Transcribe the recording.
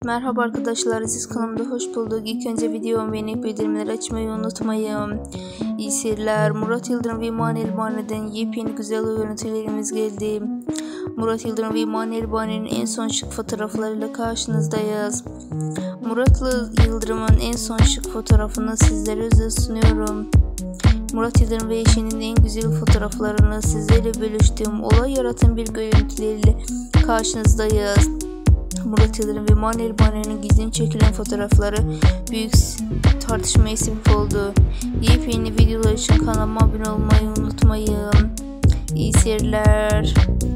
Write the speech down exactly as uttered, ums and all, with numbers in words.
Merhaba arkadaşlar, siz kanalımda hoş bulduk. İlk önce videomu beğenip bildirimleri açmayı unutmayın. İyi seyirler. Murat Yıldırım ve İman Elbani'den yepyeni güzel görüntülerimiz geldi. Murat Yıldırım ve İman Elbani'nin en son şık fotoğraflarıyla karşınızdayız. Murat Yıldırım'ın en son şık fotoğrafını sizlere sunuyorum. Murat Yıldırım ve eşinin en güzel fotoğraflarını sizlerle bölüştüm. Olay yaratan bir görüntülerle karşınızdayız. Murat Yıldırım ve İman Elbani'nin gizli çekilen fotoğrafları büyük tartışmaya sebep oldu. Yepyeni videolar için kanalıma abone olmayı unutmayın. İyi seyirler.